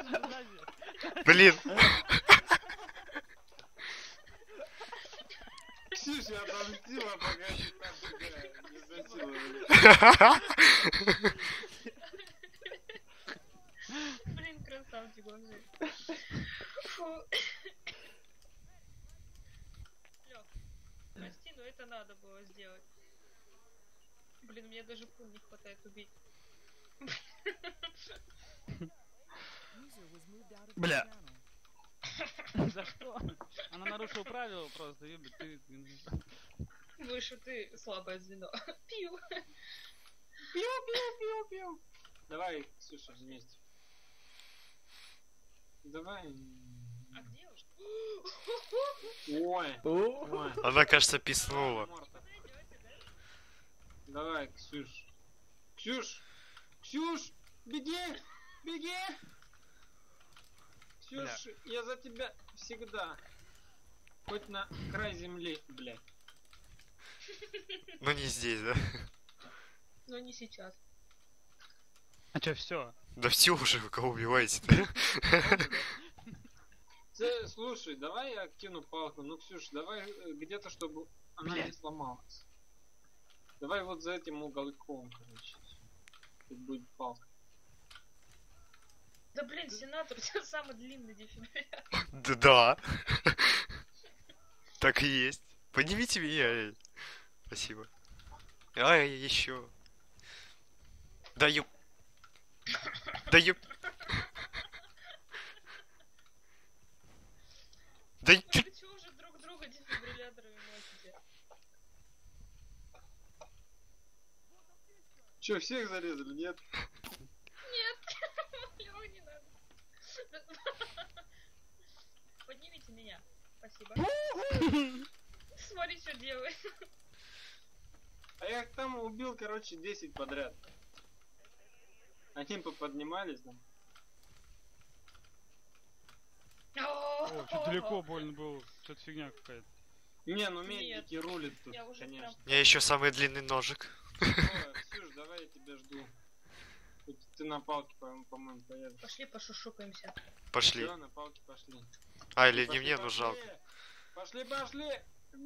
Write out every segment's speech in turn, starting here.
Блин. Ксюша отомстила, пока не засиловали. Блин, красавчик вообще. Фу. Лёх, прости, но это надо было сделать. Блин, мне даже пуль не хватает убить. Бля. За что? Она нарушила правила просто, ёбать, ты... Выше ты слабое звено. Пью. Пью. Давай, Ксюша, вместе. Давай. А где уж? Ой. Ой. Она, кажется, писнула. Давай, Ксюш. Ксюш, беги. Ксюш, я за тебя всегда. Хоть на край земли, блядь. Ну не здесь, да? Но не сейчас. А чё, всё? Да все уже, вы кого убиваете-то? Слушай, давай я кину палку. Ну, Ксюш, давай где-то, чтобы она не сломалась. Давай вот за этим уголком, короче. Тут будет палка. Да блин, сенатор, у тебя самый длинный дефибриллятор. Да. Так и есть. Поднимите меня. Эй. Спасибо. Ай, еще. Даю. Да Ну вы чё уже друг друга дефибрилляторами носите? Че, всех зарезали, нет? Нет, Лёва, не надо. Поднимите меня. Спасибо. Смотри, что делает. А я там убил, короче, 10 подряд. Они поподнимались там. О, чё далеко больно было. Что-то фигня какая-то. Не, ну медики рулят тут, Я уже конечно. У меня еще самый длинный ножик. Ой, Ксюш, давай я тебя жду. Тут ты на палке, по-моему, поедешь. Пошли пошушукаемся. Пошли. Всё, на палке пошли. А, или не Пошли, мне, но пошли. жалко. Пошли!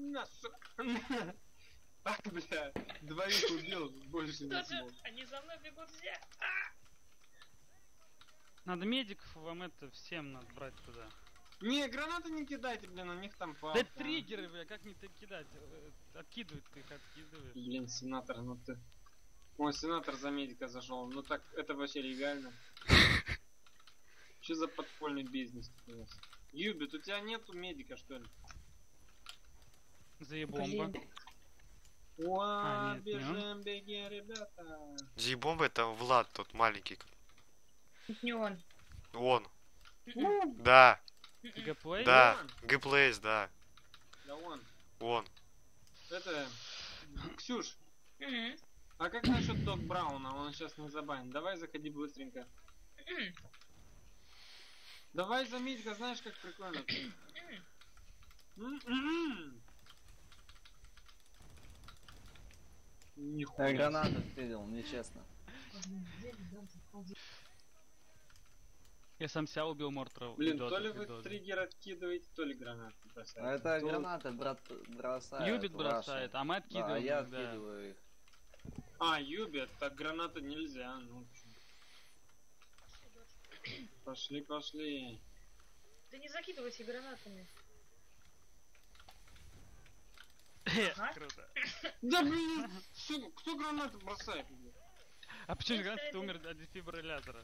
А, бля, двоих убил, больше не Кто же? смог. Они за мной бегут все. Надо медиков, вам это всем надо брать туда. Не, гранаты не кидайте, блин, у них там Да палка. триггеры, бля, как не так кидать? Откидывать ты их откидываешь. Блин, сенатор, ну ты... Ой, сенатор за медика зашел. Ну так, это вообще легально. Что за подпольный бизнес у нас? Юбит, у тебя нету медика, что ли? Заебомба. Уа, нет, бежим, беги, ребята. Зибомба это Влад тот маленький. Не он. Он. М-м. Да. Гэплей? Да. он? Гейплейс, да. Да он. Он. Это... Ксюш, М-м. а как насчет Док Брауна? Он сейчас не забанен. Давай заходи быстренько. М-м. Давай за медика, знаешь, как прикольно. М-м. Я Нихуя. гранату стырил, нечестно. Я сам себя убил Мортора. Блин, то ли вы триггер откидываете, то ли гранаты бросаете. А это Кто- гранаты бросают. Юбит ваши. бросает, а мы Да, откидываем. а я да. откидываю их. А, Юбит, так гранаты нельзя. Ну, пошли. Да не закидывайся гранатами. Ага. Круто. Да блин, кто гранаты бросает? блин? А почему Ну, гранат кстати. ты умер от дефибриллятора?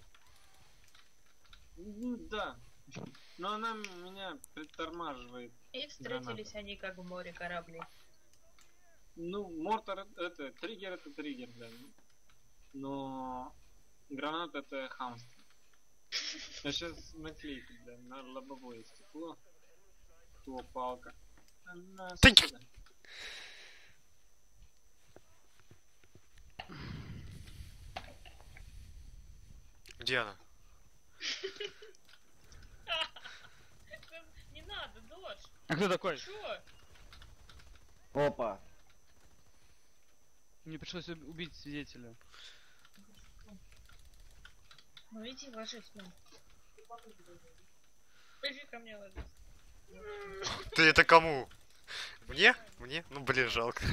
Да. Но она меня притормаживает. И встретились они как в море корабли. Ну, мортор это триггер, да. Но гранат это хамство. Я сейчас наклейку, да, на лобовое стекло. О, палка. Она Тык! сюда. Где она? Не надо, дочь. А кто такой? Чё? Опа. Мне пришлось убить свидетеля. Ну иди ложись, ну. Пойди ко мне, ладно. Ты это кому? Мне? Мне? Ну блин, жалко.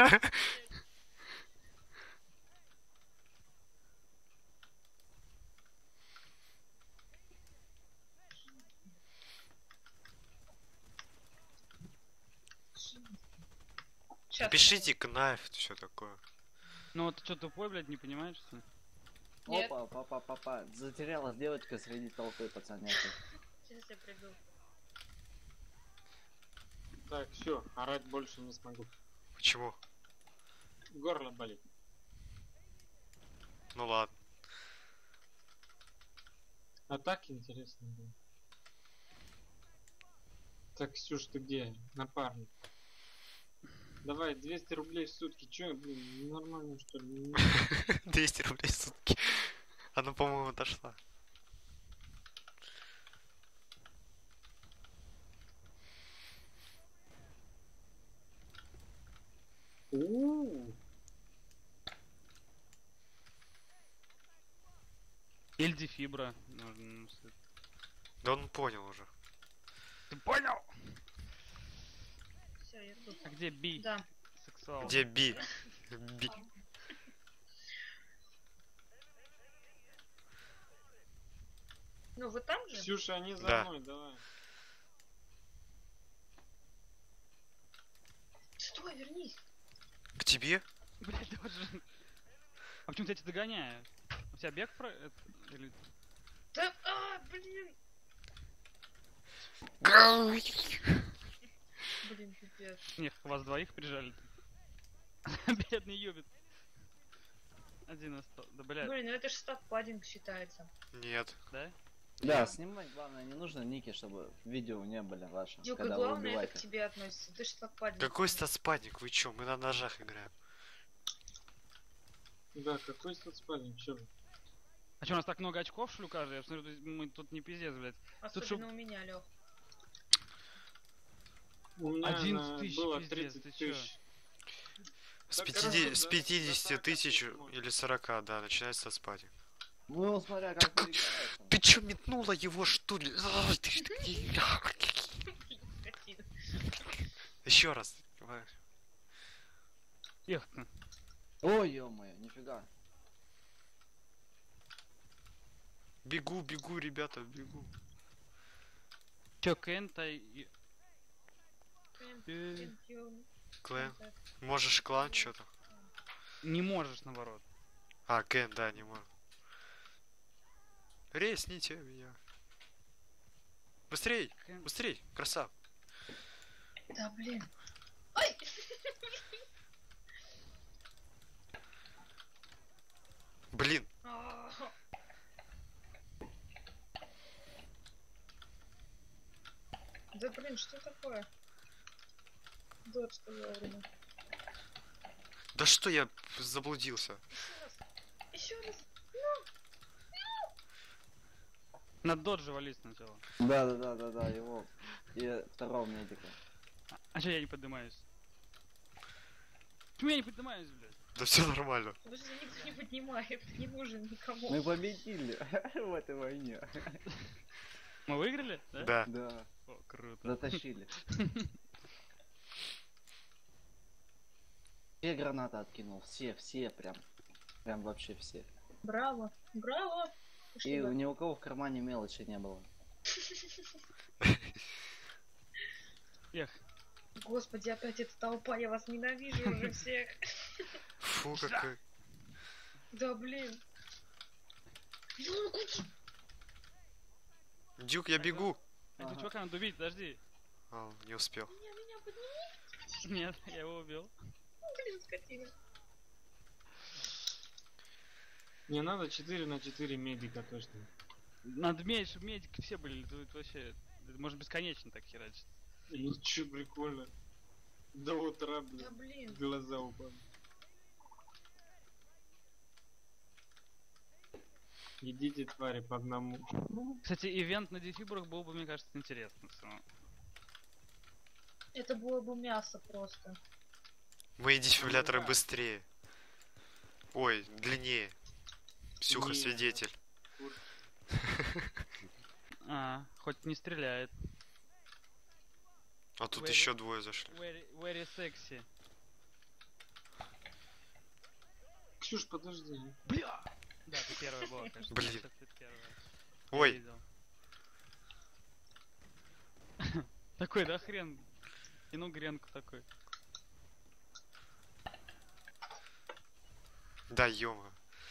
Сейчас. Пишите кнайф, все такое. Ну вот ты что, тупой, блядь, не понимаешь, что ли? Нет. Опа, папа. Затерялась девочка среди толпы пацанятки. Сейчас я приду. Так, все, орать больше не смогу. Почему? Горло болит. Ну ладно. А так интересно было. Так, Ксюш, ты где? Напарник. Давай, 200 рублей в сутки. Чё, блин, нормально что ли? 200 рублей в сутки. Она, по-моему, отошла. У-у-у. Эльди фибра. Нужно, Да он понял уже. Ты понял? Все, я тут. А где Би? Да. Сексуал. Где Би? Би. Ну вы там же? Ксюша, они за Да. мной, давай. Стой, вернись. К тебе? Блядь, тоже. А почему я тебя догоняю? У тебя бег про... Или... Да, блин. Блин, пипец. Нет, вас двоих прижали. Бедный Юбит. Один остался. Да, блядь, Блин, ну это же стат-паддинг считается. Нет. да? Да, снимать главное не нужно ники, чтобы видео не были ваши, Дюк, и когда вы главное это к убиваете. тебе относится. Ты же стат-паддинг. Какой статспадник? Вы чё? Мы на ножах играем. Да, какой соцпадник, чё? А что, у нас так много очков, шлюка же? Я смотрю, мы тут не пиздец, блядь. Особенно у меня, Лёх. У меня 11 тысяч, было пиздец, 30 ты чё? тысяч. С Да, 50, короче, с до 50 40 тысяч можно. или 40, да, начинается статспадник. Ну, смотря как вы играете. Ты чё метнула его, что ли? Ай, ты ж- Скотина. Еще раз. Давай. Эх, Ой, ё-моё, нифига. Бегу, бегу, ребята, бегу. чё, Кента и... Клэн. Можешь клан что-то? Не можешь, наоборот. А, Кен, да, не может. Ресните меня. Быстрей, Кен- быстрей, красав. Да блин. Ой! Блин, А. Да блин, что такое? Дот, что вовремя. да что я заблудился? Еще раз. Еще раз. На доджи вались сначала. Да, его. И второго медика. А чё я не поднимаюсь? Почему я не поднимаюсь, блядь? Да все нормально. Потому что никто не поднимает, не нужен никому. Мы победили в этой войне. Мы выиграли? Да? Да. Да, О, круто. затащили. Все гранаты откинул, все прям. Прям вообще все. Браво, браво. Ты И что, да? ни у кого в кармане мелочи не было. Эх, Господи, опять эта толпа, я вас ненавижу уже всех. Фу, какой. Да блин. Дюк, я бегу. этого Ага. чувака надо убить, подожди. А, не успел. Меня подними, Нет, я его убил. блин, скотина. Мне надо 4 на 4 медика точно. Надо медь, чтобы медики все были, это вообще... Это может бесконечно так херачить. Ну чё, прикольно. До утра, блин. Да блин. Глаза упали. Идите, твари, по одному. Кстати, ивент на дефибрах был бы, мне кажется, интересно. Это было бы мясо просто. Мои дефибрилляторы да. быстрее. Ой, длиннее. Сюха, Не. свидетель. А, хоть не стреляет. А тут Very- еще двое зашли. Very sexy. Ксюш, подожди. Бля! Да, ты первая была, конечно. Блин. Сейчас ты первая. Я Ой, видел. Такой, да, хрен? И ну гренку такой. да ёма.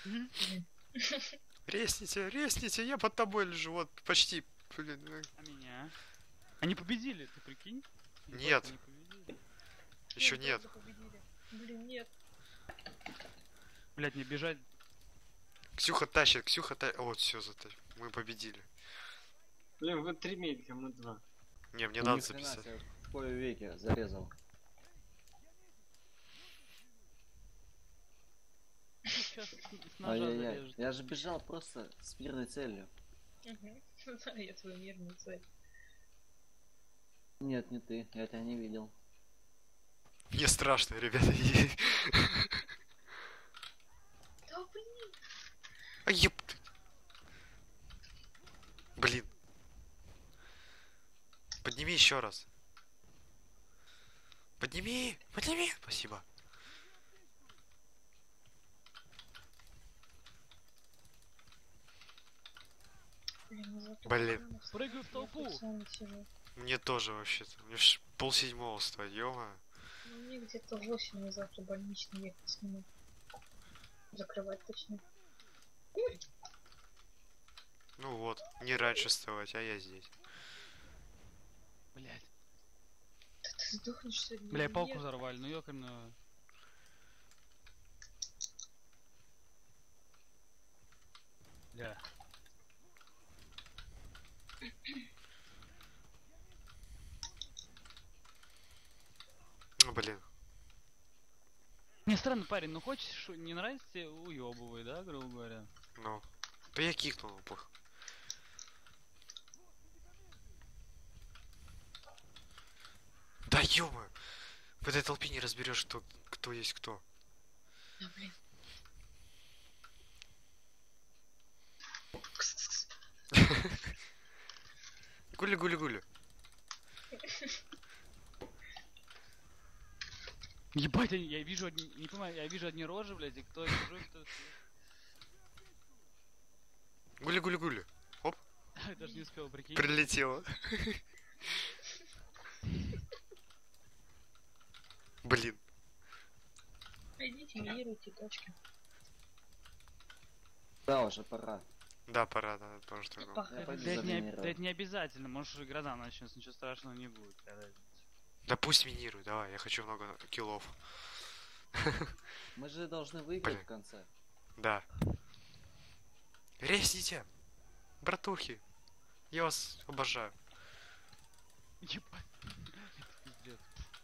Резните, я под тобой лежу, вот почти. Блин, А меня? Они победили, ты прикинь? Нет. Они победили. еще Ну, нет. правда победили. Блин, нет. Блять, не бежать. Ксюха тащит. Вот, все, мы победили. Блин, вы 3 медика, мы 2. Не, мне Ну, надо ни хрена записать. себе, в кои веке зарезал. Сейчас с ножа Ай-яй-яй. зарежет. Я же бежал просто с мирной целью. Угу. Знаю я твою мирную цель. Нет, не ты, я тебя не видел. Мне страшно, ребята. Да блин. А ёпты. Блин. Подними еще раз. Подними. Спасибо. Блин, я зато Блин. пацанов Прыгаю в я толпу. пацан сижу. Мне тоже вообще-то. Мне 6:30 стоит, ёма. Ну, мне где-то 8 мне завтра больничный ехать снимать. Закрывать точнее. Ну вот, не раньше вставать, а я здесь. Блять. Да ты сдохнешь сегодня. Бля, и или палку нет? взорвали, ну ёкарную. Бля. Ну, блин. Не странно, парень, ну хочешь, не нравится тебе, уёбывай, да, грубо говоря? Ну. Да я кикнул плохо. Да ёма! В этой толпе не разберешь, кто есть кто. Да блин. Гули-гули-гули. Ебать, я вижу одни, не понимаю, я вижу одни рожи, блядь, и кто чужой, кто... Гули-гули-гули. Даже не успел, прикинь. Прилетело. Блин. Идите, минируйте точки. Да, уже пора. Да, пора, да, тоже такое. Пахать. Я пойду Да это, заминировал. да это не обязательно, может и гроза начнется, ничего страшного не будет. Да пусть минируй, давай, я хочу много киллов. Мы же должны выиграть Блин. в конце. Да. Резните! Братухи! Я вас обожаю. Ебать. Это пиздец.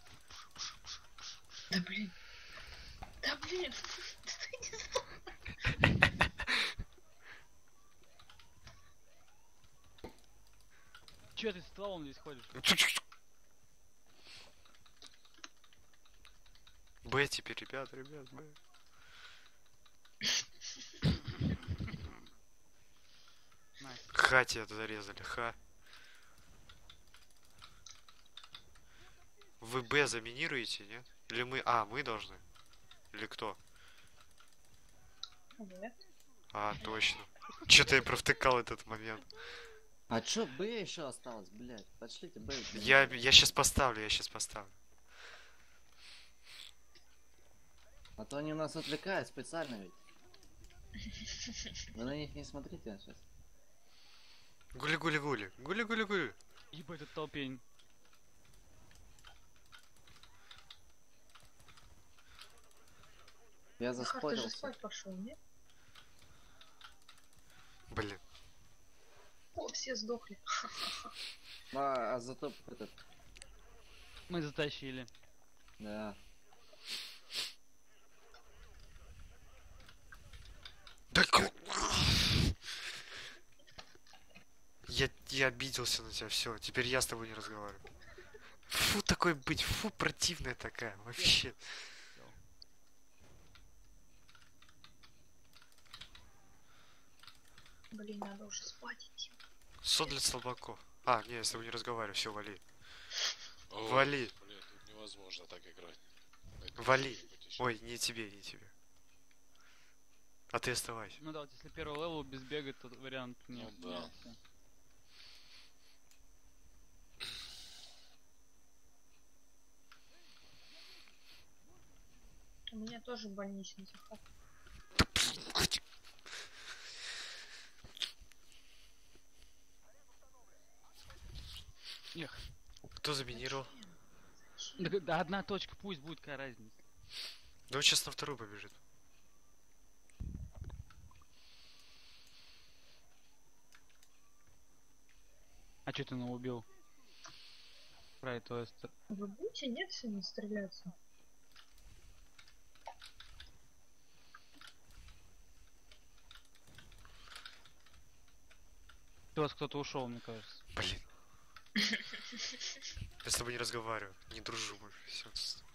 Да блин. Да блин. Ты не знал. Чё ты с стволом здесь ходишь? Б теперь, ребят, Б. Найс. Ха тебя зарезали, ха. Вы Б заминируете, нет? Или мы... А, мы должны? Или кто? Нет. А, точно. Че-то я провтыкал этот момент. А чё, Б еще осталось, блядь? Пошлите Б. Я сейчас поставлю, А то они нас отвлекают специально ведь. Вы на них не смотрите сейчас. Гули-гули-гули. Гули-гули-гули. Ебать, это толпень. Я Захар, ты же заспорился. спать пошел, нет? Блин. О, все сдохли. А зато этот... Мы затащили. Да. Да я обиделся на тебя, все. Теперь я с тобой не разговариваю. Фу, такой быть, фу, противная такая, вообще. Блин, надо уже спать идти. Сон для слабаков. А, не, я с тобой не разговариваю, все, вали. О, Вали. блин, тут невозможно так играть. Вали. Что-нибудь ещё. Ой, не тебе, не тебе. А ты оставайся. Ну да, вот если первый левел без бега, то вариант не. Ну да. У меня тоже больничный захват. Эх. Кто заминировал? Да одна точка, пусть будет, какая разница. Да он сейчас на вторую побежит. А что ты его убил? Right, то есть. Вы будете, нет, сегодня стреляться? У вас кто-то ушел, мне кажется. Блин. Я с тобой не разговариваю, не дружу больше. Все.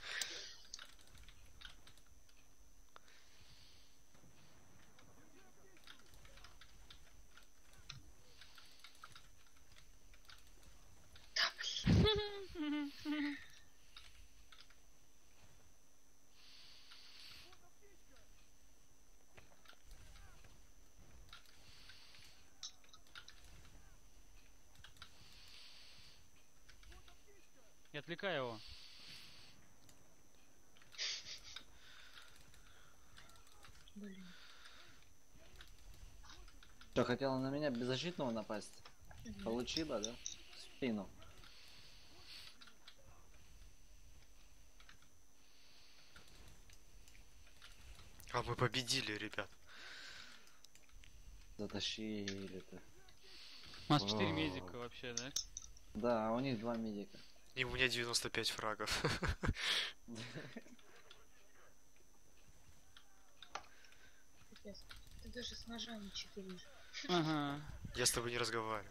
Я отвлекаю его. Блин. Что, хотела на меня беззащитного напасть? Мгм. Получила, да? В спину. А мы победили, ребят. Затащили-то. У нас 4 О. медика вообще, да? Да, а у них 2 медика. И у меня 95 фрагов. Пипец. Ты даже с ножами читеришь. Ага. Я с тобой не разговариваю.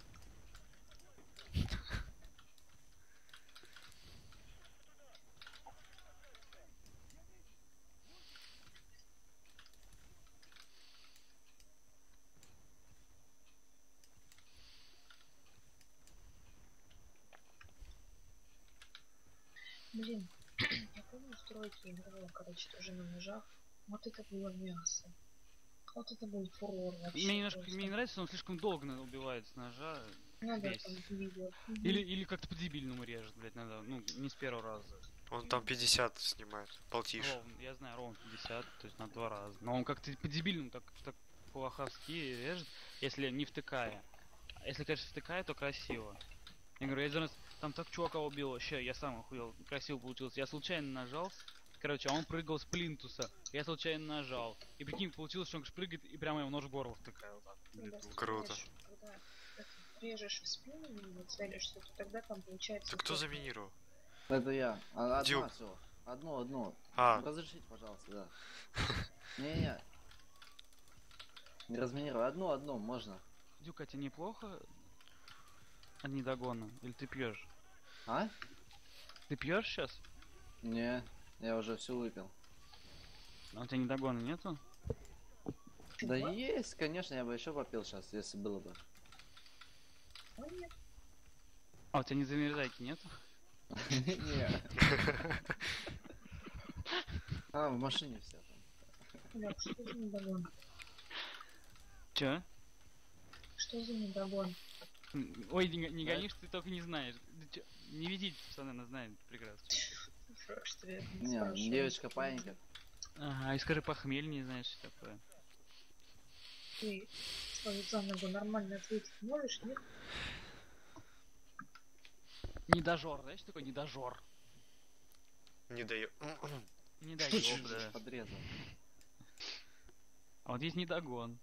Блин, я помню в тройке играла, короче, тоже на ножах. Вот это было мясо. Вот это был фурор вообще. Мне немножко просто. мне не нравится, он слишком долго убивает с ножа. Ну да, бесит. там видео. Или как-то по-дебильному режет, блять, надо. Ну, не с первого раза. Он там 50 снимает. Полтишь. Ровно, я знаю, ровно 50, то есть на 2 раза. Но он как-то по-дебильному, так по-лоховски режет, если не втыкая. А если, конечно, втыкая, то красиво. Я говорю, я один раз там так чувака убил, вообще, я сам охуел, красиво получилось. Я случайно нажал, короче, а он прыгал с плинтуса. Я случайно нажал. И прикинь, получилось, что он прыгает и прямо ему нож в горло втыкаю вот так. в Когда лету. Круто. стреляешь, когда режешь в спину и целишься, то тогда там получается... Ты кто эффект. заминировал? Это я. Одна Дюк. всё. Одну. А, Разрешите, пожалуйста, да. Не-не. Не разминирую. Одну, можно. Дюка, тебе неплохо от недогона? Или ты пьешь? А? Ты пьешь сейчас? Не, я уже все выпил. А у тебя недогона нету? Да Чего? есть, конечно, я бы еще попил сейчас, если было бы. Ой, нет. А у тебя не замерзайки нету? Не. А, в машине все там. Да, что за недогон? Чё? Что за недогон? Ой, не Да. гонишь, ты только не знаешь. Да чё, не ведите, пацаны, она знает прекрасно. Что я не Не, спрашиваю, девочка что паника. Ага, и скажи, похмелье не знаешь, что такое. Ты свою за ногу нормально ответить можешь, нет? Недожор, знаешь, что такое недожор? не даю. Не дай ёб, да. Подрезал. А вот есть недогон.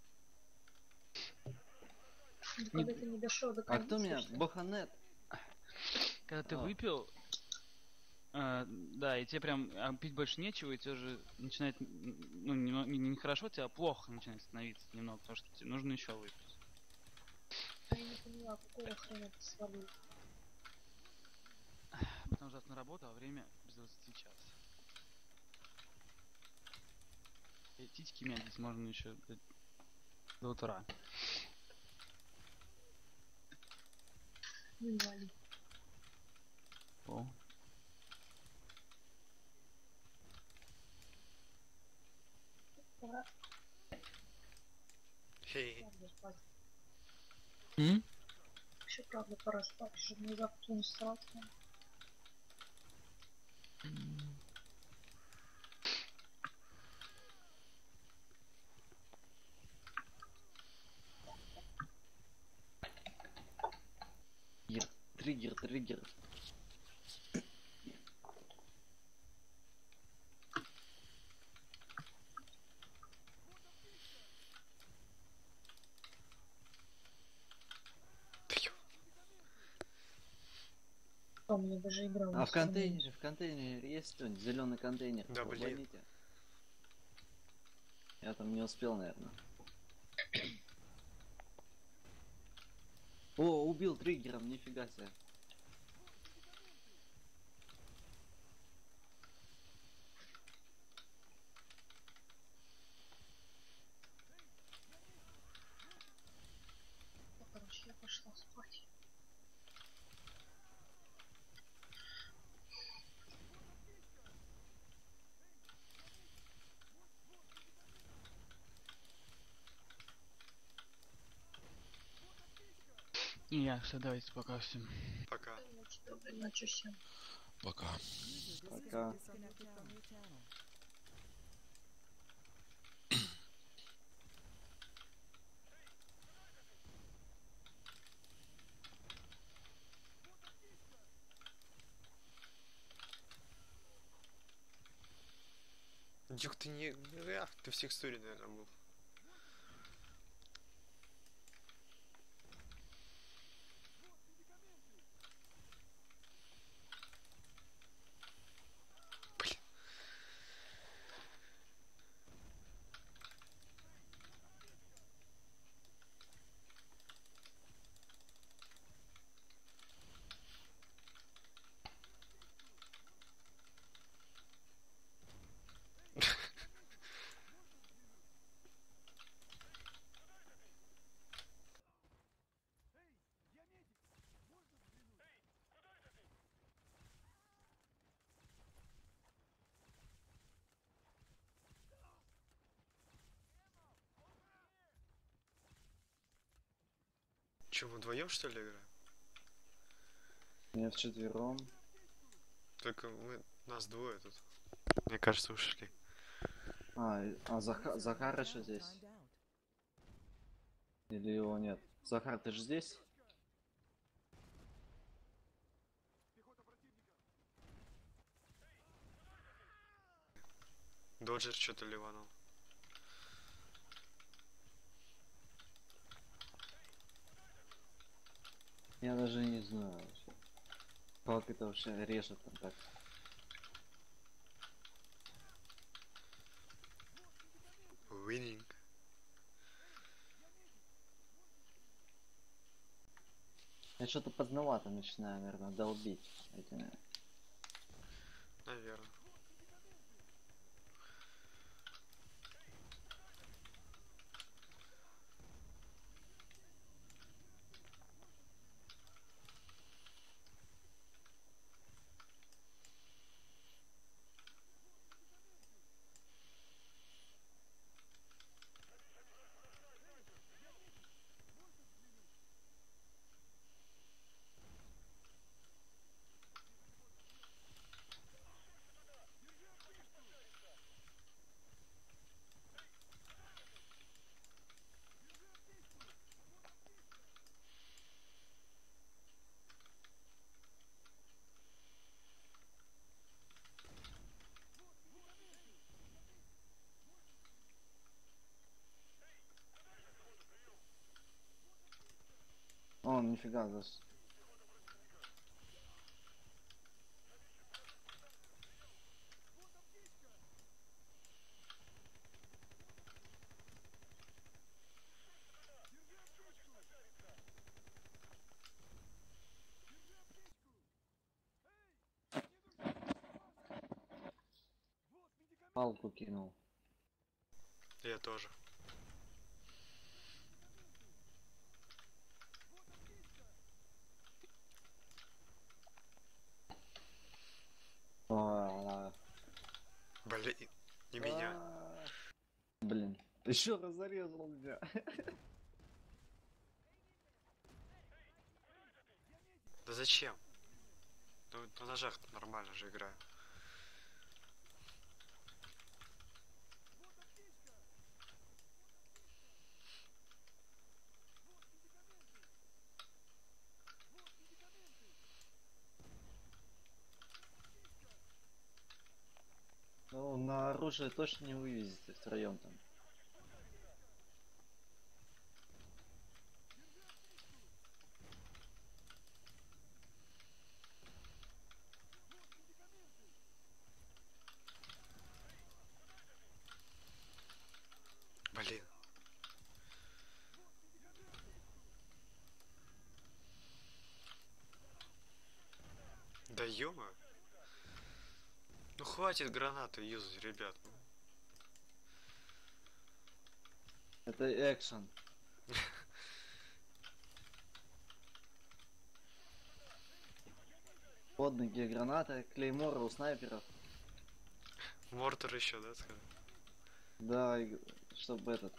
Ну, когда ты не дошел до А конца. кто меня? что ли? Боханет. Когда ты А. выпил, да, и тебе прям пить больше нечего, и тебе уже начинает, ну, нехорошо, тебе плохо начинает становиться немного, потому что тебе нужно еще выпить. А я не поняла, какого хрена ты свалил? Потому что завтра на работу, а время без 20 час. И титьки мять здесь можно еще до утра. Не вали. О. Пора, Хе-хе. правда, спать. М? Вообще, правда, пора спать, чтобы не завтра не сраться. Триггер. Да ё- А у меня даже игра А не в контейнере есть кто-нибудь? Зеленый контейнер. Да, блин. Ломаните. Я там не успел, наверное. О, убил триггером, нифига себе. Короче, я пошла спать. Я, все, давайте пока всем. Пока. Доброй ночи всем. Пока. Пока. Дюк, ты не... ты в текстуре, наверное, был. Блин. Че, мы вдвоем, что ли, играем? Нет, вчетвером. Только нас двое тут. Мне кажется, ушли. Захар еще здесь? Или его нет? Захар, ты же здесь? Доджер что-то ливанул. Я даже не знаю вообще. Как это вообще режет там так. Winning. Я что-то поздновато начинаю, наверное, долбить этими. Наверное. О, нифига, зас. Палку кинул. Я тоже. Блин, не меня. Блин. Еще раз зарезал меня. Да зачем? Ну, на ножах нормально же играю. Ну, на оружие точно не вывезете втроем там. Блин. Да ёма. Ну хватит гранату юзать, ребят. Это экшен. Под ноги граната, клейморы у снайперов. Мортор еще, да, сказал? Да, чтобы этот.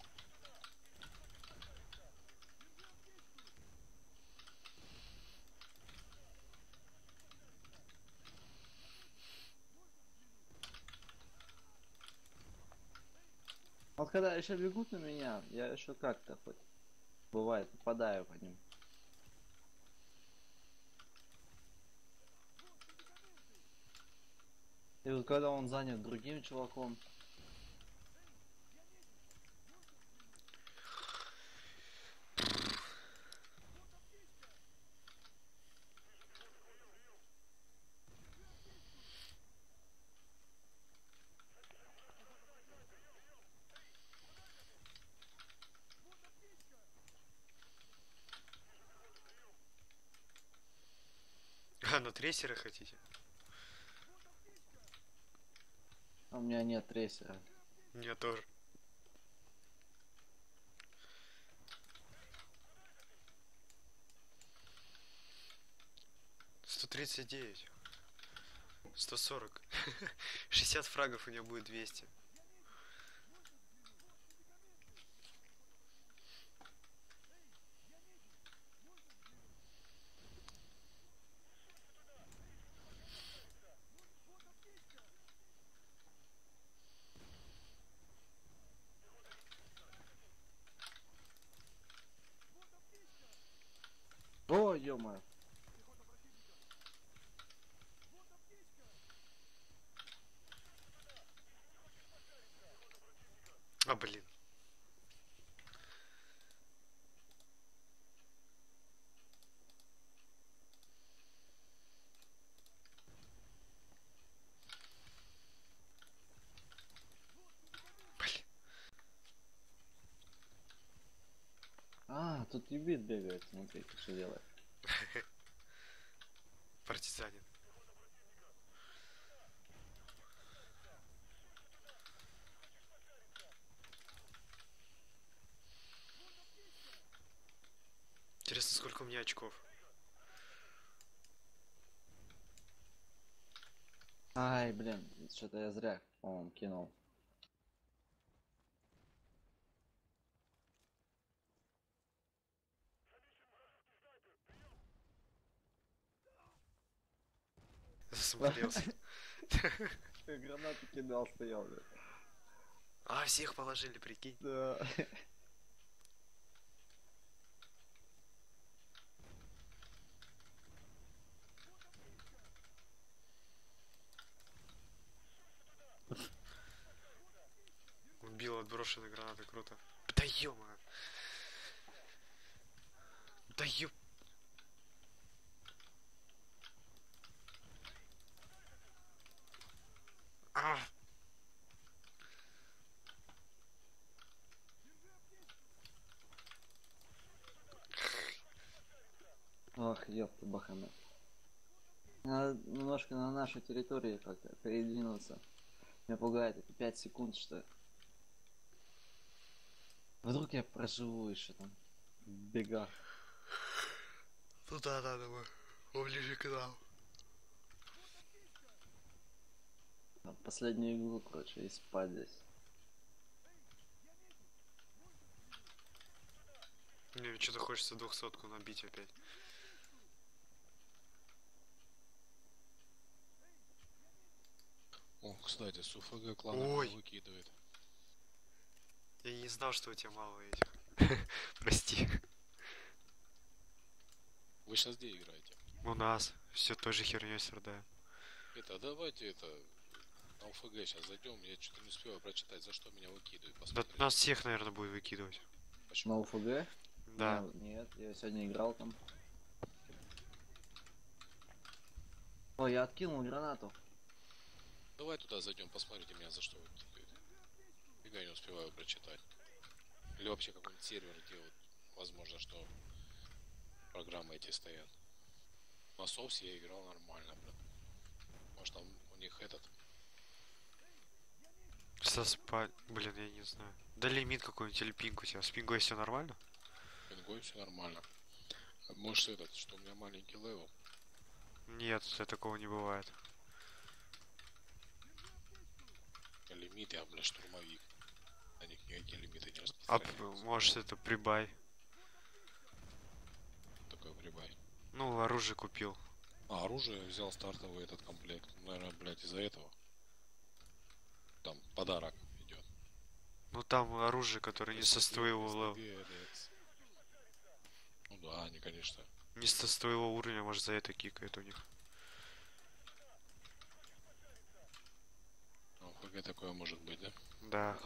Вот когда еще бегут на меня, я еще как-то хоть бывает попадаю по ним. И вот когда он занят другим чуваком. А, на трейсеры хотите? А у меня нет трейсера. У меня тоже. «139. 140. 60 фрагов у меня будет 200. О, ё-моё. А, блин. Блин. А, тут юбит бегает, смотрите, что делает. Партизанин. Интересно, сколько у меня очков? Ай, блин, что-то я зря, по-моему, кинул. Засмотрелся. Гранату кидал, стоял, блин. А, всех положили, прикинь. Да. Убил отброшенной гранаты, круто. Да ёма. Да ёп. А! Ох, ёпта, бахана. Надо немножко на нашу территорию как-то передвинуться. Меня пугает это 5 секунд, что... Вдруг я проживу еще там. В бегах. Ну да, да, давай. Поближе к нам. Последнюю иглу, короче, и спать здесь. Мне что-то хочется 200-ку набить опять. О, кстати, с УФГ клана Ой. меня выкидывает. Я не знал, что у тебя мало этих. Прости. Вы сейчас где играете? У нас все той же херней страдаю. Это, давайте это... На УФГ сейчас зайдем, я что-то не успеваю прочитать, за что меня выкидывают, Да посмотреть. нас всех, наверное, будет выкидывать. На Почему? УФГ? Да. Нет, я сегодня играл там. Ой, я откинул гранату. Давай туда зайдем, посмотрите меня, за что выкидывают. Фига не успеваю прочитать. Или вообще какой-нибудь сервер, где вот, возможно, что программы эти стоят. На соусе я играл нормально, блин. Может там у них этот... Соспать. Блин, я не знаю. Да лимит какой-нибудь или пинг у тебя. С пингой все нормально? Пингой все нормально. А может этот, что у меня маленький левел? Нет, такого не бывает. Лимит, я, бля, штурмовик. На них никакие лимиты не А распространяются. может это прибай. Такой прибай. Ну, оружие купил. А, оружие взял стартовый этот комплект. Наверное, блядь, из-за этого. Там подарок идет. Ну там оружие, которое не со твоего Ну да, они, конечно. не с твоего уровня, может за это кикает у них. Ну, ХГ такое может быть, да? Да.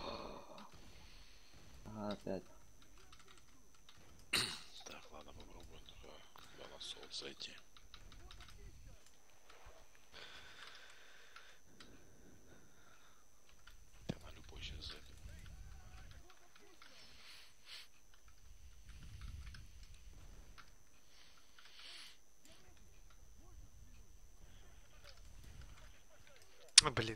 Ага, опять. Так, ладно, попробуем туда на соус зайти. Я на любой сейчас зайду. А, блин.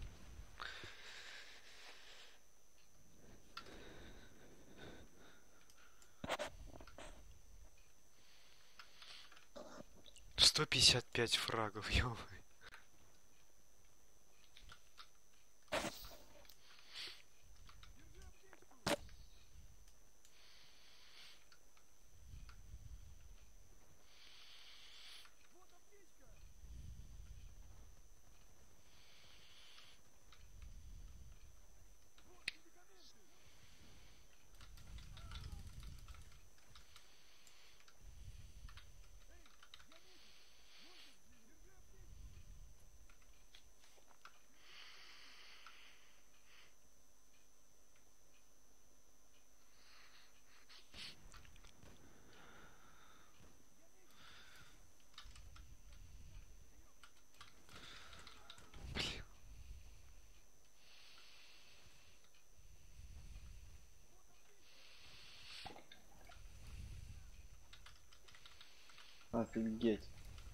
«155 фрагов, ё. Офигеть.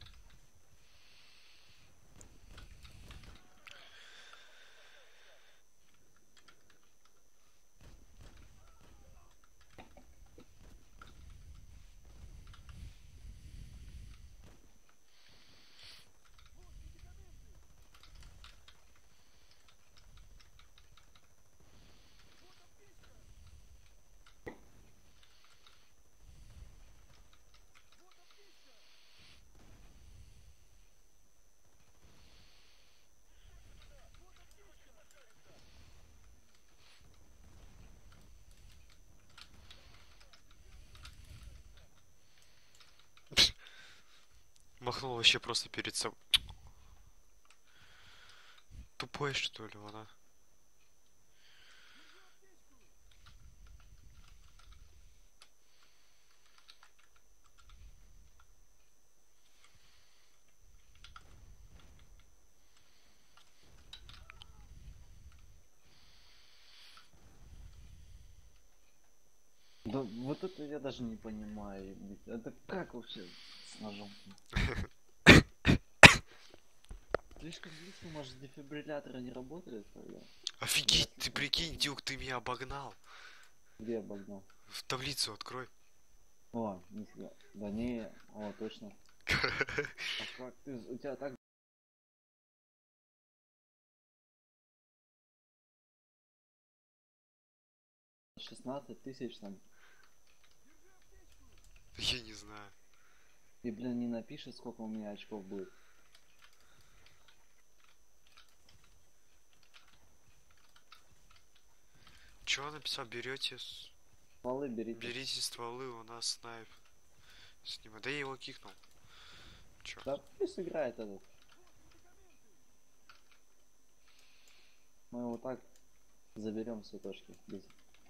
Махнул вообще просто перед собой. Тупой, что ли, она? Да вот это я даже не понимаю. Это как вообще с ножом? Слишком близко, может, дефибрилляторы не работают тогда? Офигеть, ты прикинь, Дюк, ты меня обогнал. Где я обогнал? В таблицу открой. О, нифига. Да не, о, точно. А как ты, у тебя так 16 тысяч там. Я не знаю. И, блин, не напишет, сколько у меня очков будет. Чё он написал? Берете... Стволы берите. Берите стволы, у нас снайп. С ним. Да я его кикнул. Чё? Да пусть играет этот. Мы его так заберем все точки. Без...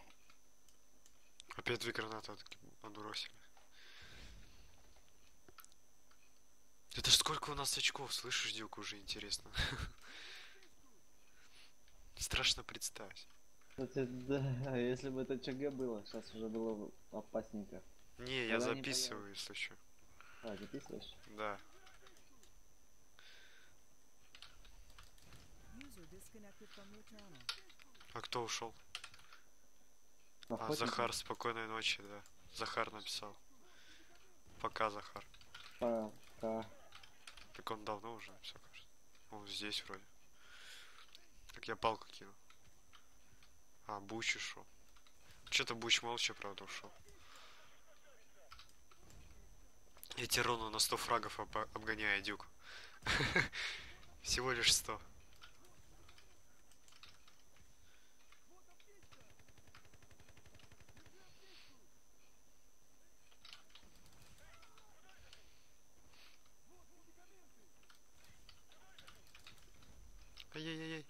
Опять 2 гранаты отбросили. Это ж сколько у нас очков, слышишь, Дюк, уже интересно. Страшно представить. Кстати, да, если бы это ЧГ было, сейчас уже было бы опасненько. Не, я Когда не записываю, если что. А, записываешь? Да. А кто ушел? А, Охотник? Захар, спокойной ночи, да. Захар написал. Пока, Захар. Пока. Так он давно уже написал, кажется. Он здесь вроде. Так я палку кинул. А, Буч ушел. Что-то Буч молча, правда, ушел. Я тебя ровно на 100 фрагов обгоняю, Дюк. Всего лишь 100. Ай-яй-яй-яй.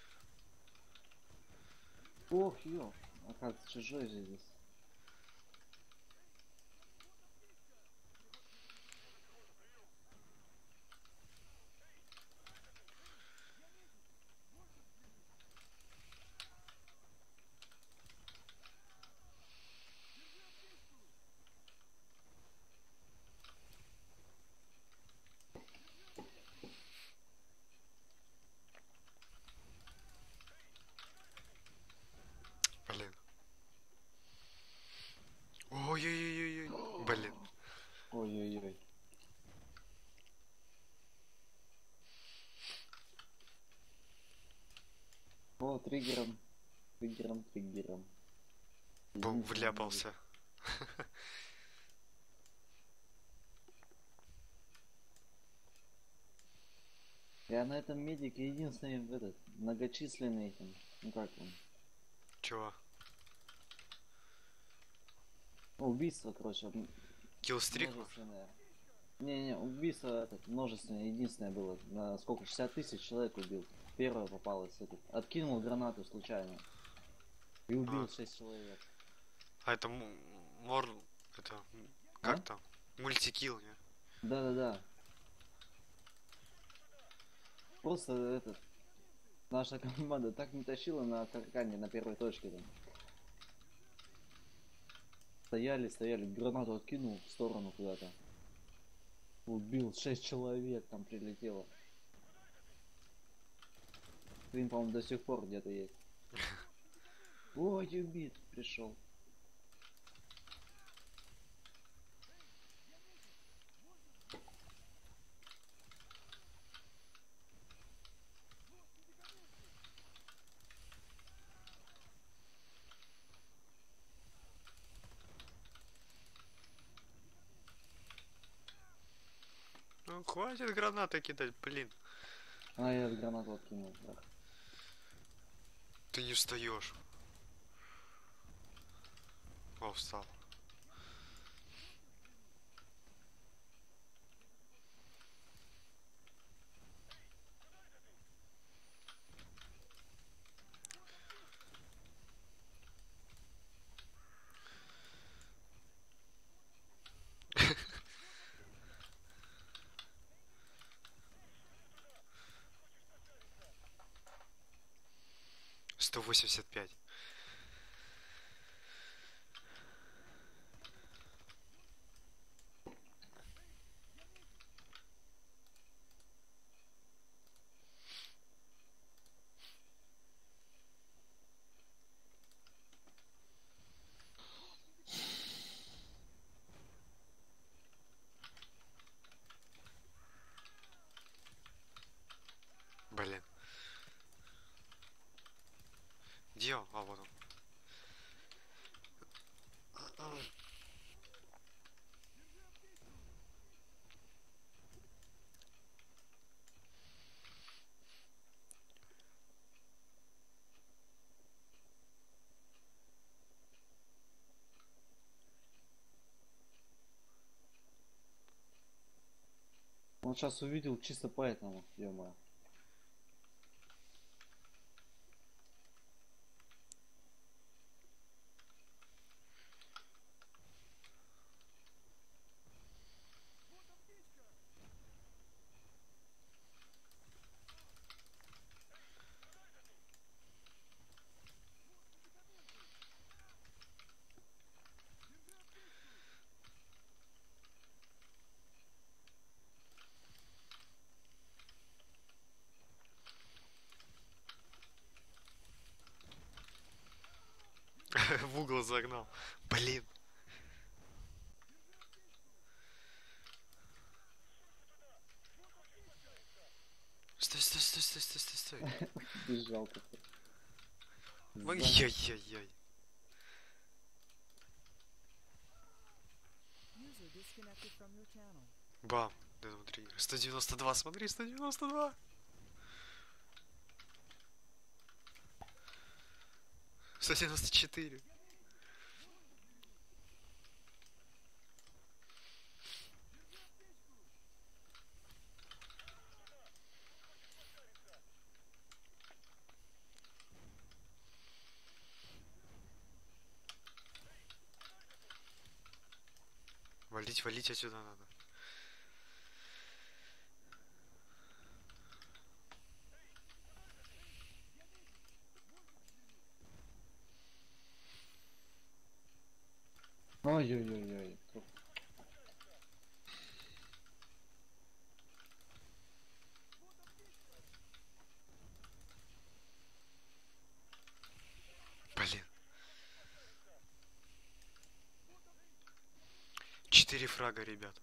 Ох, ё. Оказывается, чужой же здесь. Блин. Ой-ой-ой-ой-ой. Блин. Ой-ой-ой. О, триггером. Триггером. Бом, Единственное, вляпался. Я на этом медике единственный этот многочисленный там. Ну как он? Чего? Убийство, короче, Киллстрик? множественное. Не, убийство этот, множественное, единственное было. На сколько? 60 тысяч человек убил. Первое попалось этот. Откинул гранату случайно. И убил 6 человек. А это мор... Это... Как А? там? Мультикилл, не? Да. Просто этот. Наша команда так не тащила на каркане на первой точке там. Стояли, гранату откинул в сторону куда-то. Убил 6 человек, там прилетело. Блин, по-моему, до сих пор где-то есть. Ой, убит, пришел. Ну, хватит гранаты кидать, блин. А, я гранату откинул. Да. Ты не встаешь. О, встал. Сто 185. Блин. Где он? А, вот он. Он сейчас увидел чисто поэтому, ё-моё. В угол загнал. Блин. Стой, стой, стой, стой, стой, стой, стой. Бежал как-то. Ай-яй-яй-яй. User disconnected from your channel. Бам. Да внутри игры. 192, смотри, 192. 194. Валить, валить отсюда надо. Ой-ой-ой-ой. Блин. 4 фрага, ребят.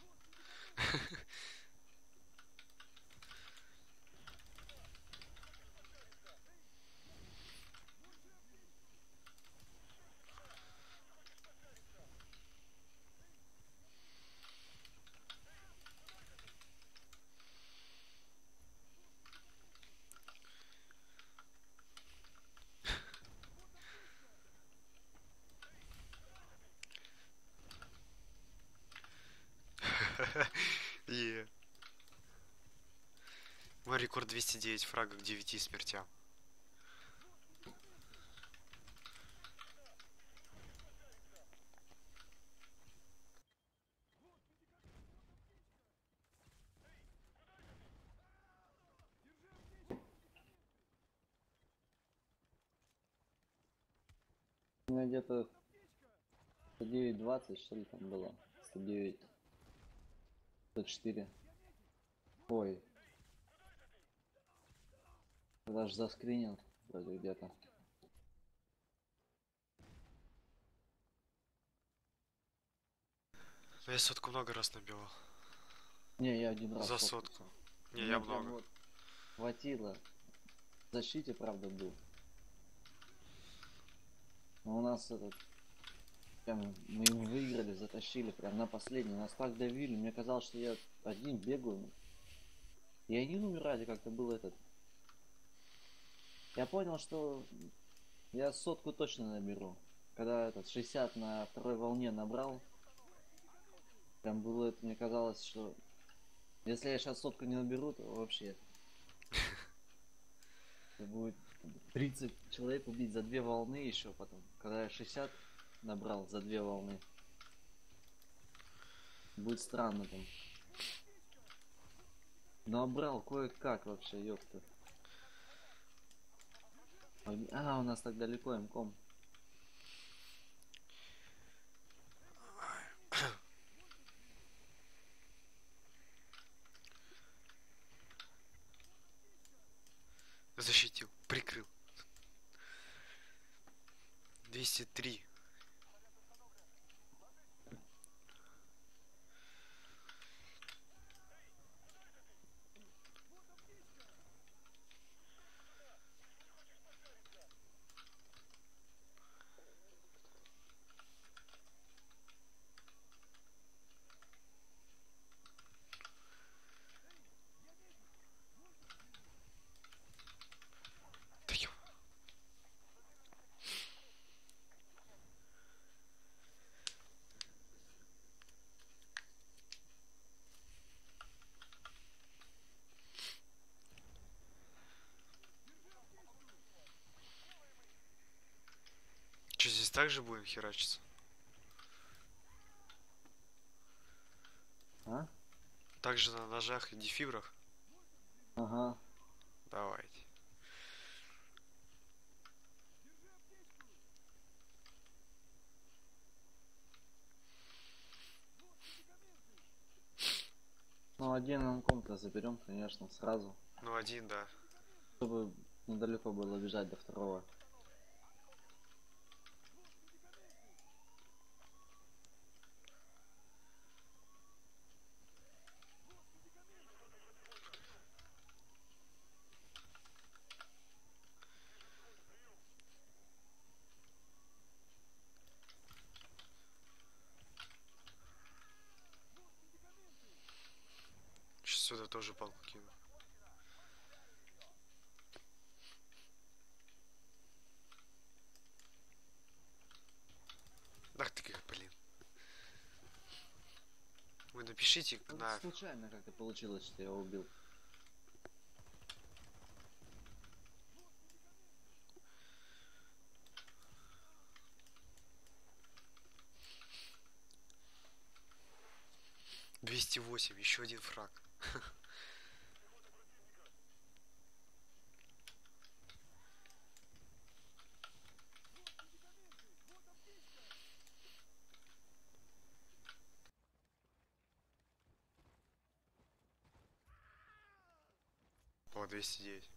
Е. Мой рекорд 209 фрагов к 9 смертям. У меня где-то 109-20, что ли, там было? 109. 104. Ой. Я даже заскринил вроде где-то. Но я сотку много раз набивал. Не, я один раз. За сотку. сотку. Не, Меня я прям много. вот хватило. В защите, правда, был. Но у нас этот... Прям мы его выиграли, затащили прям на последний. Нас так давили. Мне казалось, что я один бегаю. И они умирали, как-то был этот. Я понял, что я сотку точно наберу. Когда этот 60 на второй волне набрал. Прям было это, мне казалось, что если я сейчас сотку не наберу, то вообще это будет 30 человек убить за 2 волны еще потом. Когда я 60 набрал за 2 волны. Будет странно там. Набрал кое-как вообще, ёпта. А, у нас так далеко МКом. Защитил, прикрыл. 203. Да ё- так же будем херачиться? А? Также на ножах и дефибрах? Ага. Давайте. Ну, один амком-то заберем, конечно, сразу. Ну, один, да. Чтобы недалеко было бежать до второго. Сейчас сюда тоже палку кину. Ах ты как, блин. Вы напишите Ну, на... случайно как-то получилось, что я убил. «208», еще один фраг. О, 209.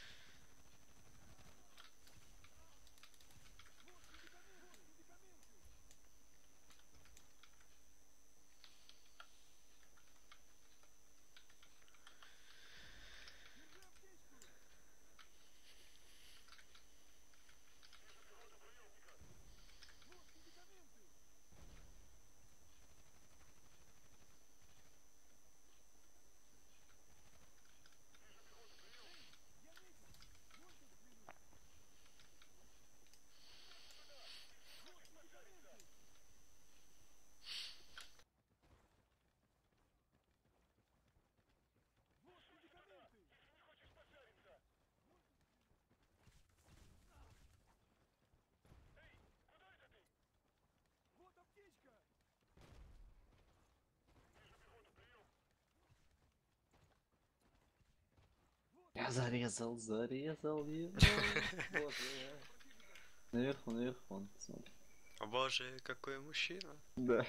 Я зарезал его. Боже. Наверху, наверху он, смотри. О боже, какой мужчина. Да.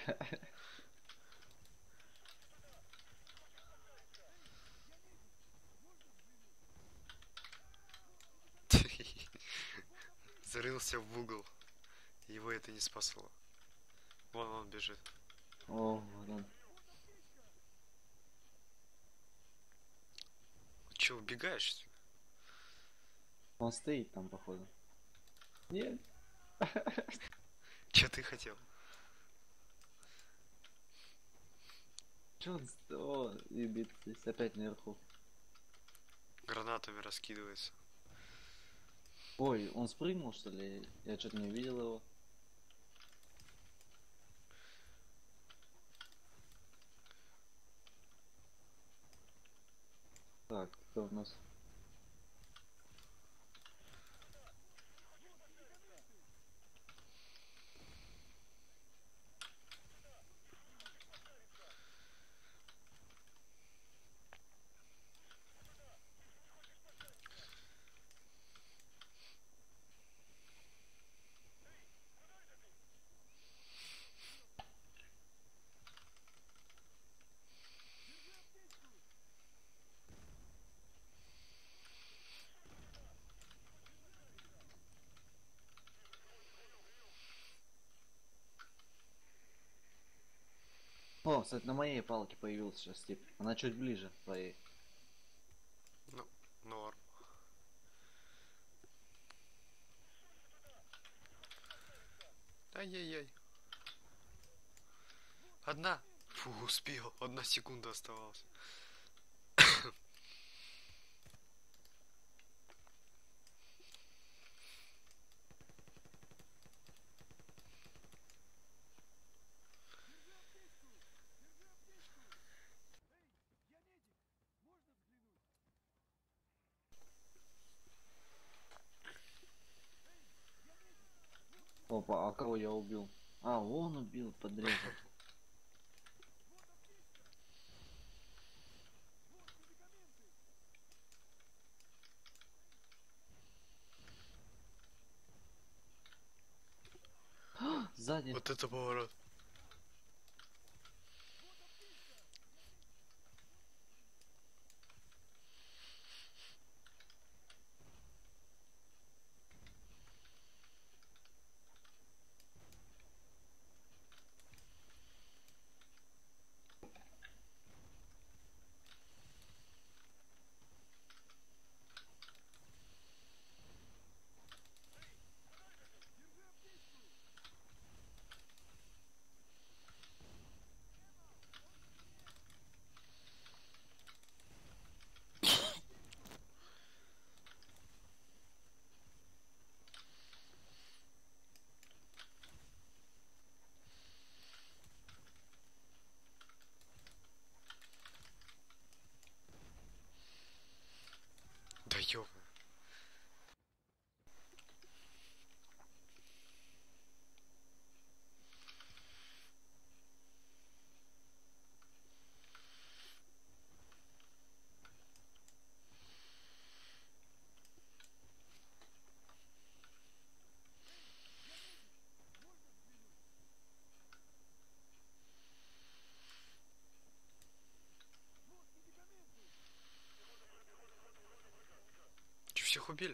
Зарылся в угол. Его это не спасло. Вон он бежит. О, вот он. Че, убегаешь? Он стоит там, походу. Нет. Че ты хотел? Чё он О, и здесь опять наверху. Гранатами раскидывается. Ой, он спрыгнул, что ли? Я что-то не видел его. Так, кто у нас? О, кстати, на моей палке появился сейчас тип. Она чуть ближе к твоей. Ну, норм. Ай-яй-яй. Одна. Фу, успел. 1 секунда оставалась. Опа. Опа, а кого я убил? А, он убил, подрезал. Сзади. Вот это поворот. Да ёб. Че, всех убили?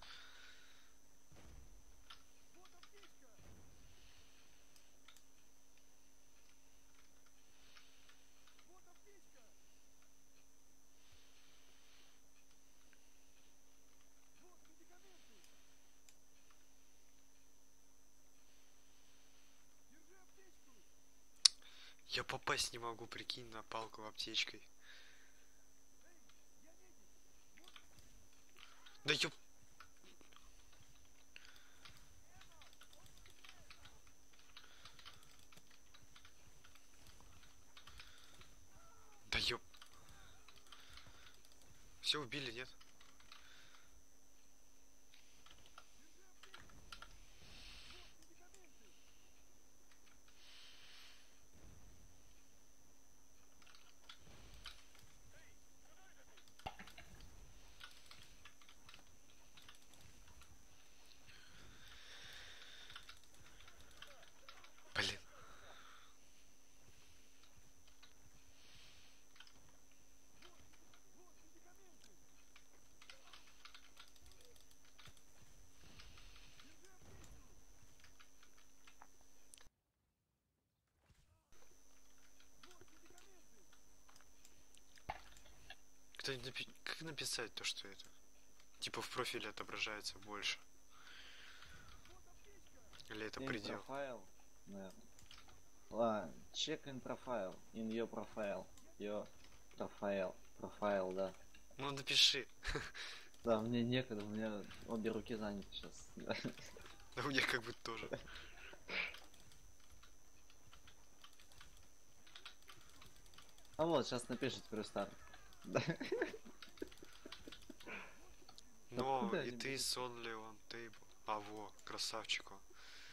Я попасть не могу, прикинь, на палку аптечкой. Да ёб... Да ёб... Все убили, нет? Блин. Кто-нибудь как написать то, что это? Типа в профиле отображается больше. Или это In предел? profile, наверное. Check in profile. In your profile. Your profile. Profile, да. Ну напиши. Да, мне некогда, у меня обе руки заняты сейчас. Да у меня как бы тоже. А вот, сейчас напишите перестар. Но куда и они ты будут? only on table. А во, красавчик он.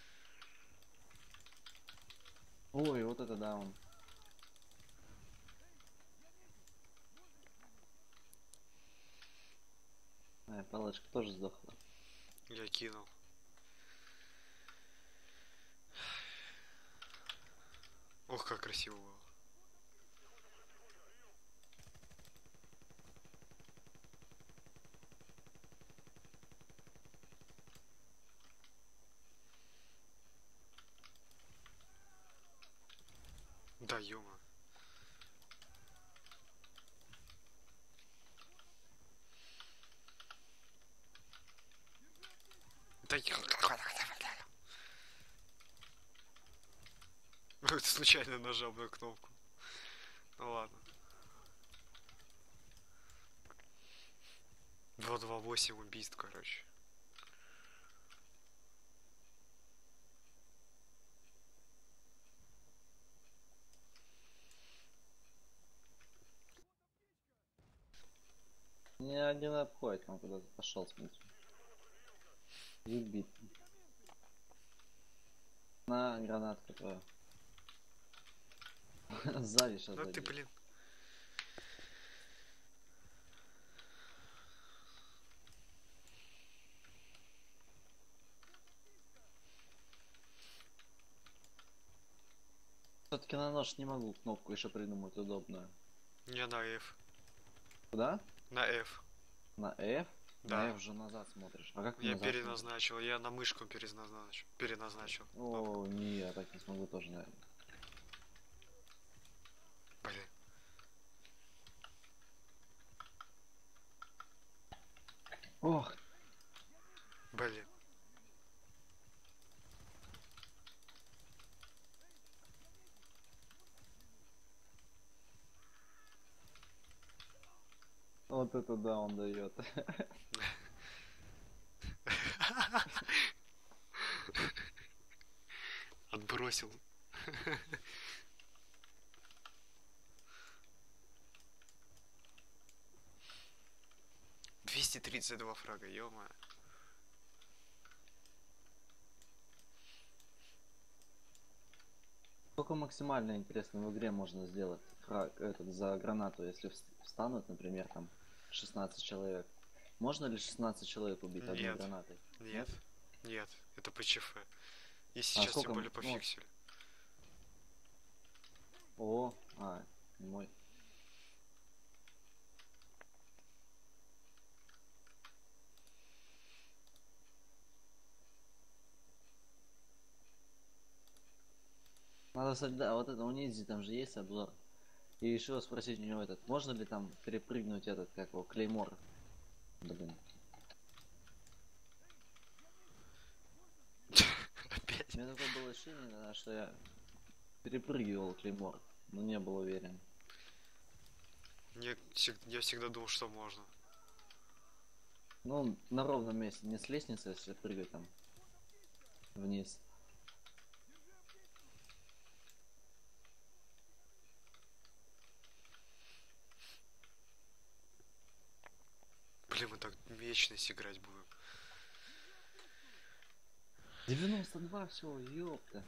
Ой, вот это да он. Палочка тоже сдохла. Я кинул. Ох, как красиво было. Да ёма. Да случайно нажал на кнопку. Ну ладно. 228 убийств, короче. Не один обходит, он куда-то пошел, смотри. Убит. На, гранатка твоя. Сзади сейчас Ну ты, зайдет. блин. Все-таки на нож не могу кнопку еще придумать удобную. Не на F. Куда? На F. На F? Да. На F же назад смотришь. А как ты Я назад смотришь? переназначил, я на мышку переназначил. О, не, я так не смогу тоже, наверное. Блин. Ох, Блин. вот это да, он дает. Отбросил. $232 фрага, ё-моё. Сколько максимально интересно в игре можно сделать этот, за гранату, если встанут, например, там 16 человек. Можно ли 16 человек убить одной Нет. гранатой? Нет. Нет, это ПЧФ. И А сейчас тем сколько более ну, пофиксили. О, мой. Надо, да, вот это у Ниндзи там же есть обзор. И решил спросить у него этот, можно ли там перепрыгнуть этот, как его, клеймор. Блин. Опять. У меня такое было ощущение, да, что я перепрыгивал клеймор, но не был уверен. Я всегда думал, что можно. Ну, на ровном месте, не с лестницы, если прыгать там вниз. Блин, мы так вечность играть будем. 92, все, ёпта.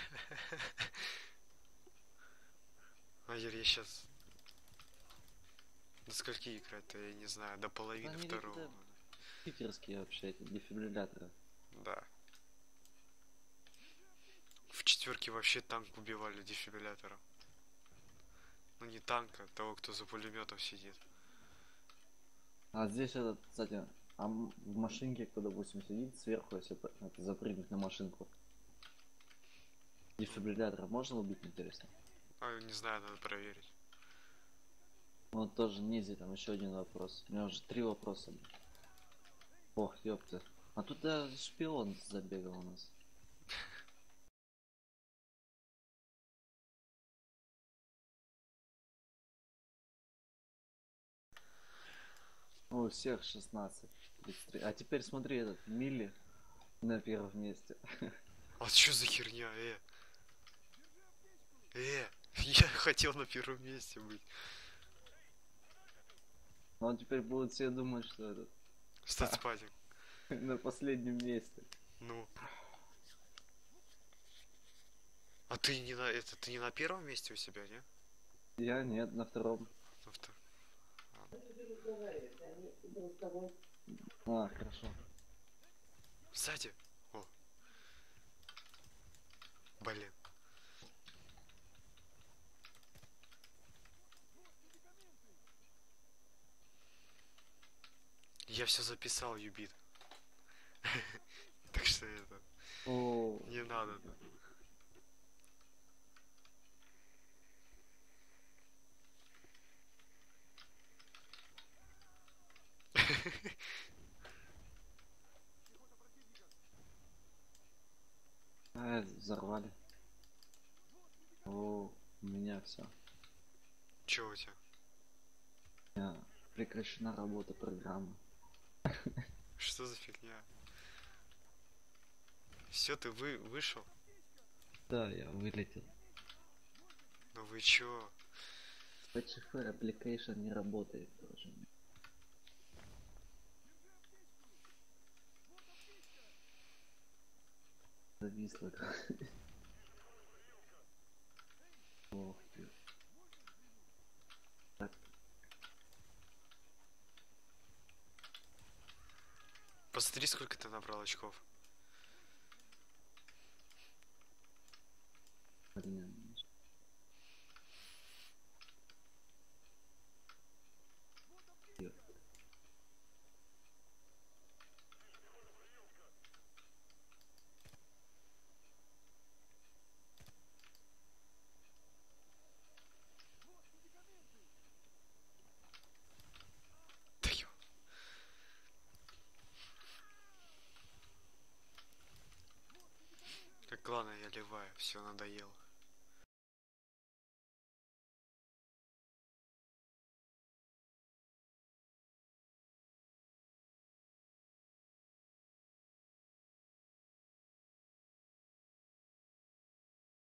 А я сейчас... До скольки играть-то, я не знаю, до половины Они второго. какие-то питерские вообще эти дефибрилляторы. Да. В четверке вообще танк убивали дефибриллятором. Ну не танка, того, кто за пулеметом сидит. А здесь этот, кстати, в машинке, кто, допустим, сидит сверху, если это запрыгнуть на машинку. Дефибриллятора можно убить, интересно? А, не знаю, надо проверить. Вот тоже низи, там еще один вопрос. У меня уже 3 вопроса. Ох, ёпта. А тут даже шпион забегал у нас. У всех 16. 33. А теперь смотри, этот Милли на первом месте. А что за херня, я хотел на первом месте быть. Но он теперь будут все думать, что этот Статспадик. на последнем месте. Ну. А ты не ты не на первом месте у себя, не? Я нет, на втором. На втором. А, хорошо. Сзади. О. Блин. Я все записал, Юбит. Так что это... О, Не надо. взорвали. О, у меня все. Че у тебя? Прекращена работа программы. Что за фигня? Все, ты вышел? Да, я вылетел. Ну вы чё? PHP application не работает тоже. Зависло. Ох ты. Так, Посмотри, сколько ты набрал очков. блин. Да ё. Так, ладно, я ливаю, все надоело.